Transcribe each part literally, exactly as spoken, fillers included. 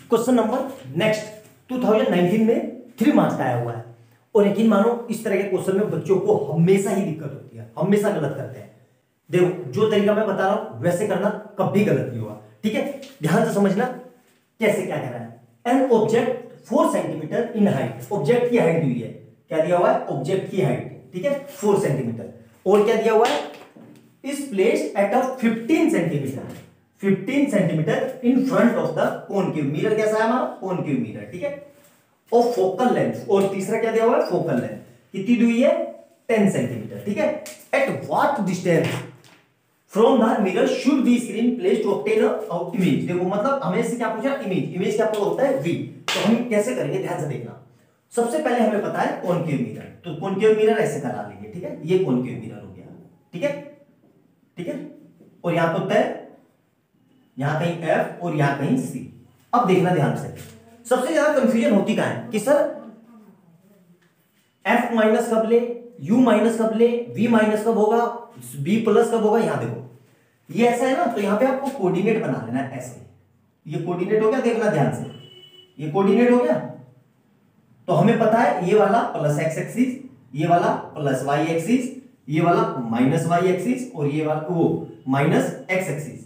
Question number next दो हज़ार उन्नीस में थ्री मार्क्स का आया हुआ है, और यकीन मानो इस तरह के क्वेश्चन में बच्चों को हमेशा ही दिक्कत होती है, हमेशा गलत करते हैं। देखो जो तरीका मैं बता रहा हूं वैसे करना, कभी गलत नहीं होगा, ठीक है। ध्यान से समझना कैसे क्या कह रहा है। An object four centimetre in height, object की हाइट दी हुई है, क्या दिया हुआ है, ऑब्जेक्ट की हाइट, ठीक है, फोर सेंटीमीटर, और क्या दिया हुआ है, is place at a fifteen centimetre, fifteen centimetre in front of the concave mirror, कैसा है हमारा कॉनकेव मिरर, ठीक है, और फोकल लेंथ, और तीसरा क्या दिया हुआ है, फोकल लेंथ कितनी दी हुई है, टेन सेंटीमीटर, ठीक है। At what distance from the mirror should be screen place to obtain a image. देखो मतलब हमें से क्या पूछा, इमेज, इमेज क्या होता है, वी। तो हम कैसे करेंगे, ध्यान से देखना। सबसे पहले हमें पता है कॉनकेव मिरर, तो कॉनकेव मिरर ऐसे करा लेंगे, ठीक है, ये कॉनकेव मिरर हो गया, ठीक है, ठीक है, और यहां पर होता है, यहां कहीं एफ और यहां कहीं सी। अब देखना ध्यान से, सबसे ज्यादा कंफ्यूजन होती कहां है कि सर एफ माइनस कब ले, यू माइनस कब ले, वी माइनस कब होगा, बी प्लस कब होगा। यहां देखो ये ऐसा है ना, तो यहां पे आपको कोऑर्डिनेट बना लेना है ऐसे, ये कोऑर्डिनेट हो गया, देखना ध्यान से, ये कोऑर्डिनेट हो गया। तो हमें पता है ये वाला प्लस एक्स एक्सिस, ये वाला प्लस वाई एक्सिस, ये वाला माइनस वाई एक्सिस, और ये वाला वो माइनस एक्स एक्सिस,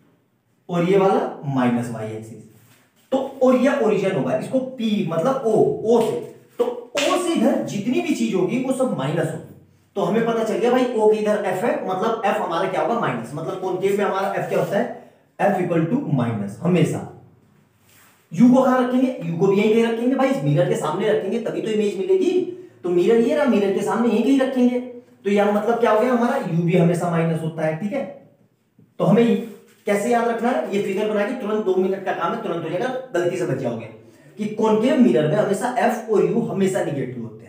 और ये वाला माइनस वाई एक्सिस। तो और ये ओरिजिन होगा, इसको पी मतलब ओ, ओ से, तो ओ से इधर जितनी भी चीज होगी वो सब माइनस होगी। तो हमें पता चल गया भाई ओ के इधर एफ है, मतलब एफ हमारा क्या होगा, माइनस, मतलब कॉनकेव में हमारा एफ क्या होता है, एफ इक्वल टू माइनस हमेशा। यू को कहां रखेंगे, यू को भी यहीं कहीं रखेंगे भाई, मिरर के सामने रखेंगे तभी तो इमेज मिलेगी। तो मिरर ये रहा, मिरर के सामने यहीं कहीं रखेंगे, तो यार मतलब क्या हो गया हमारा, यू भी हमेशा माइनस होता है, ठीक है। तो हमें कैसे याद रखना है, ये फिगर बना के तुरंत दो मिनट का काम है, तुरंत हो जाएगा, गलती से बच जाओगे कि कॉनकेव मिरर में हमेशा एफ और यू हमेशा निगेटिव होते हैं।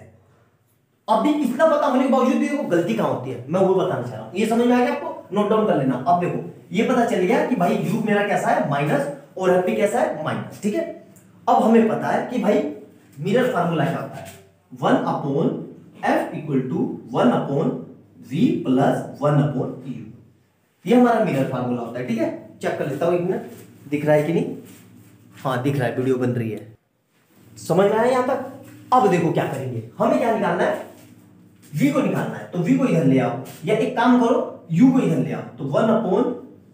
अभी इतना पता होने के बावजूद भी वो गलती कहां होती है, मैं वो बताना चाह रहा हूं, ये समझ में आ गया आपको, नोट डाउन कर लेना। अब देखो ये पता चल गया कि भाई यू मेरा कैसा है, माइनस, और एफ भी कैसा है, माइनस, ठीक है। अब हमें पता है कि भाई मिरर फार्मूला क्या होता है, one upon F equal to one upon V plus one upon U, ये हमारा मिरर फार्मूला होता है, ठीक है। चेक कर लेता हूं एक मिनट, दिख रहा है कि नहीं, हाँ दिख रहा है, वीडियो बन रही है, समझ में आया यहां तक। अब देखो क्या करेंगे, हमें क्या निकालना है, v को निकालना है, तो v को इधर ले आओ, या एक काम करो u को इधर ले आओ, तो वन अपॉन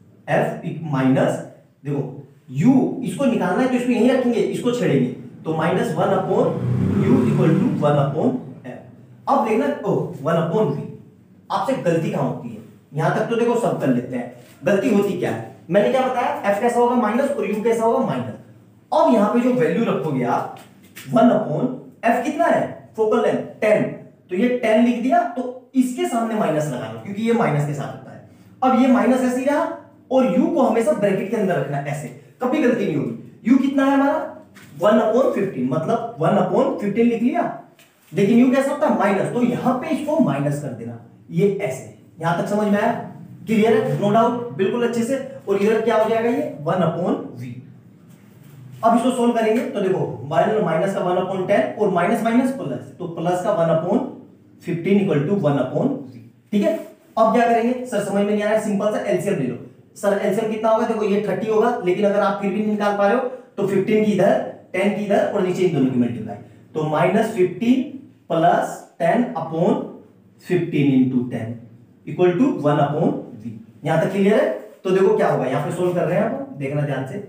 एफ माइनस, देखो u इसको निकालना है तो इसको यहीं रखेंगे, इसको छेड़ेंगे, तो minus one upon U equal to one upon F. अब देखना ओ वन अपॉन वी, आपसे गलती कहां होती है, यहां तक तो देखो सब कर लेते हैं, गलती होती क्या है, मैंने क्या बताया, f कैसा होगा माइनस और u कैसा होगा माइनस। अब यहां पे जो वैल्यू रखोगे आप, वन अपॉन f कितना है, फोकल लेंथ टेन, तो ये टेन लिख दिया, तो इसके सामने माइनस लगा लो क्योंकि ये माइनस के साथ होता है। अब ये माइनस ऐसे ही रहा, और u को हमेशा ब्रैकेट के अंदर रखना, ऐसे कभी गलती नहीं होगी। u कितना है हमारा, वन अपॉन फिफ्टीन, मतलब वन अपॉन फिफ्टीन लिख लिया, लेकिन u कैसा होता है माइनस, तो यहां पे इसको माइनस कर देना, ये ऐसे। यहां तक समझ में आया, क्लियर है, नो डाउट, बिल्कुल अच्छे से। और इधर क्या हो जाएगा, ये वन अपॉन वी। अब इसको सोल्व करेंगे तो देखो माइनस का वन अपॉन टेन और माइनस माइनस प्लस, तो प्लस का one upon fifteen equal to one upon V, ठीक है। अब क्या करेंगे, सर समझ में नहीं आ रहा है, सिंपल सा एलसीएम ले लो। सर एलसीएम कितना होगा, देखो ये थर्टी होगा, लेकिन अगर आप फिर भी नहीं निकाल पा रहे हो तो फिफ्टीन की इधर, टेन की इधर, और नीचे इन दोनों की मल्टीप्लाई, तो minus fifteen plus ten upon fifteen into ten equal to one upon V. यहां तक क्लियर है। तो देखो क्या होगा, यहां पे सोल्व कर रहे हैं आप, देखना ध्यान से,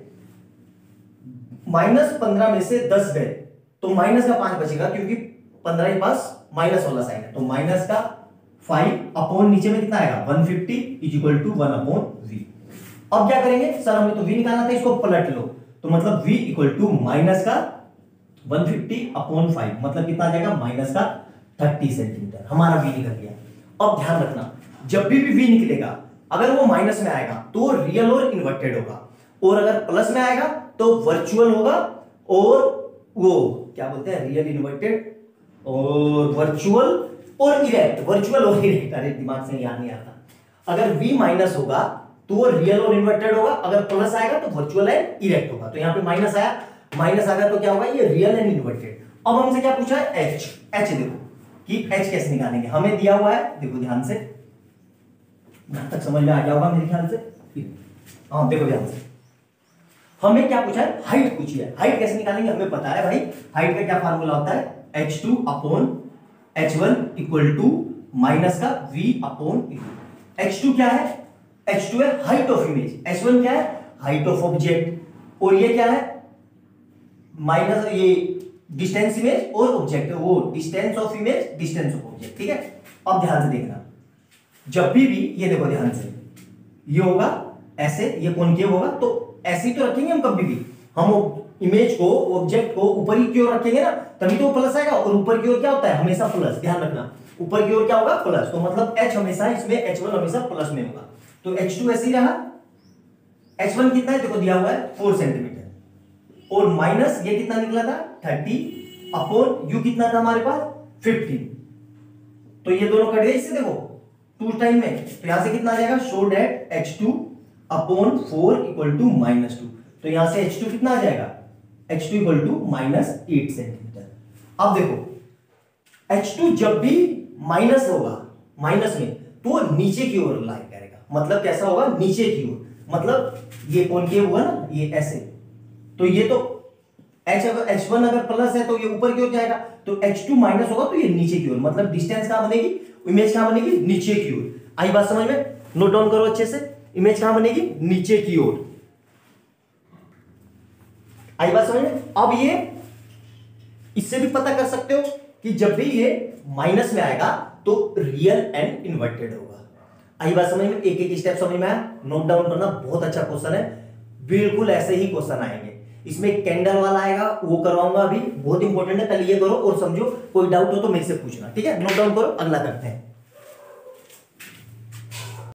माइनस पंद्रह में से दस गए तो माइनस का पांच बचेगा, क्योंकि पंद्रह के पास माइनस वाला साइन है, तो माइनस का फाइव अपॉन नीचे में कितना आएगा, one fifty is equal to one upon V. अब क्या करेंगे, सर हमें तो वी निकालना था, इसको पलट लो, तो मतलब v इक्वल टू माइनस का वन फिफ्टी अपॉन फाइव, मतलब कितना आ जाएगा, माइनस का थर्टी सेंटीमीटर, हमारा v निकल गया। अब ध्यान रखना, जब भी v निकलेगा, अगर वो माइनस में आएगा तो रियल और इन्वर्टेड होगा, और अगर प्लस में आएगा तो वर्चुअल होगा, और वो क्या बोलते हैं, रियल इन्वर्टेड और वर्चुअल और इरेक्ट, वर्चुअल और इरेक्ट, अरे दिमाग से याद नहीं आता। अगर v माइनस होगा तो वो रियल और इन्वर्टेड होगा, अगर प्लस आएगा तो वर्चुअल एंड इरेक्ट होगा। तो यहां पे माइनस आया, माइनस आ गया तो क्या होगा, ये रियल एंड इन्वर्टेड। अब हमसे क्या पूछा है, h, h देखो कि h कैसे निकालेंगे, हमें दिया हुआ है, देखो ध्यान से, यहां तक समझ में आ गया होगा मेरे ख्याल से, हाँ देखो ध्यान से, हमें क्या पूछा है, हाइट पूछी है। हाइट कैसे निकालेंगे, हमें पता है भाई हाइट का क्या फार्मूला होता है, H two upon H one equal to minus का v अपॉन एच टू क्या है, एच टू है height of image, H one क्या है हाइट ऑफ ऑब्जेक्ट, और ये क्या है माइनस ये डिस्टेंस इमेज और ऑब्जेक्ट, वो distance of image distance of object. ठीक है, अब ध्यान से देखना, जब भी भी ये देखो ध्यान से, ये होगा ऐसे, ये कॉनकेव होगा, तो ऐसे ही तो रखेंगे हम कभी भी, हम इमेज को ऑब्जेक्ट को ऊपर ही की ओर रखेंगे ना, तभी तो प्लस आएगा, और ऊपर की ओर क्या होता है हमेशा प्लस, ध्यान रखना ऊपर की ओर क्या होगा प्लस, तो मतलब h हमेशा इसमें एच वन हमेशा प्लस में होगा, तो एच टू ऐसे ही रहा, एच वन कितना है देखो दिया हुआ है फोर सेंटीमीटर, और माइनस ये कितना निकला था थर्टी अपॉन यू कितना था हमारे पास फिफ्टीन, तो ये दोनों कट गए इससे देखो टू टाइम में, तो यहां से कितना आ जाएगा, show that H two upon four equal to minus two, तो यहां से एच टू कितना आ जाएगा, H two equal to minus eight centimetre. अब देखो एच टू जब भी माइनस होगा, माइनस में तो नीचे की ओर लाई करेगा, मतलब कैसा होगा नीचे की ओर, मतलब ये कॉनकेव हुआ ना ये ऐसे, तो ये तो एच अगर एच वन अगर प्लस है तो ये ऊपर की ओर जाएगा, तो एच टू माइनस होगा तो ये नीचे की ओर, मतलब डिस्टेंस कहां बनेगी, इमेज कहां बनेगी नीचे की ओर। आई बात समझ में, नोट डाउन करो अच्छे से, इमेज कहां बनेगी नीचे की ओर, आई बात समझ में। अब ये इससे भी पता कर सकते हो कि जब भी ये माइनस में आएगा तो रियल एंड इन्वर्टेड होगा। आई बात समझ में, एक एक स्टेप समझ में आया, नोट डाउन करना, बहुत अच्छा क्वेश्चन है, बिल्कुल ऐसे ही क्वेश्चन आएंगे, इसमें कैंडल वाला आएगा वो करवाऊंगा अभी, बहुत इंपॉर्टेंट है, पहले ये करो और समझो, कोई डाउट हो तो मेरे से पूछना, ठीक है। नोट डाउन करो, अगला करते हैं।